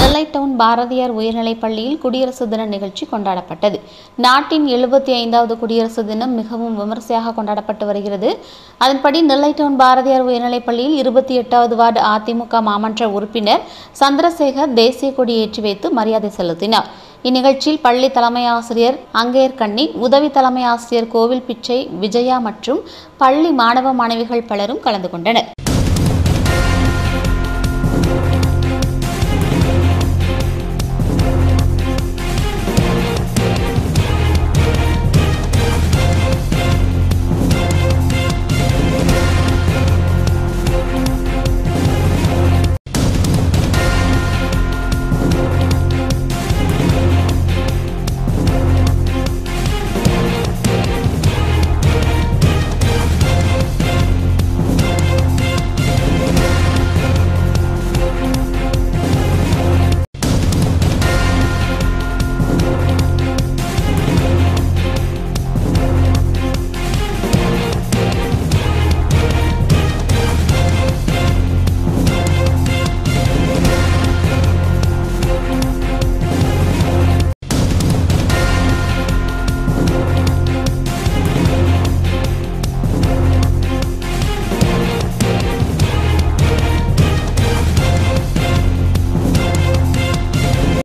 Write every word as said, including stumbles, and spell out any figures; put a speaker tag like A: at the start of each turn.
A: நெல்லை down Bharathiyar உயர்நிலைப் பள்ளியில் குடியரசு தின நிகழ்ச்சி கொண்டாடப்பட்டது. நாட்டின் எழுபத்தி ஐந்தாவது குடியரசு தினம் மிகவும் விமர்சையாக கொண்டாடப்பட்டு வருகிறது. அதன்படி நெல்லை டவுன் பாரதியார் உயர்நிலைப் பள்ளியில் இருபத்தி எட்டாவது வார்டு அதிமுக மாமன்ற உறுப்பினர் சந்திரசேகர் தேசிய கொடி ஏற்றி வைத்து மரியாதை செலுத்தினார். இந்நிகழ்ச்சியில் பள்ளி தலைமை ஆசிரியர் அங்கேயர்கண்ணி, உதவி தலைமை ஆசிரியர் கோவில் பிச்சை, விஜயா மற்றும் பள்ளி மாணவ மாணவிகள் பலரும் கலந்து கொண்டனர்.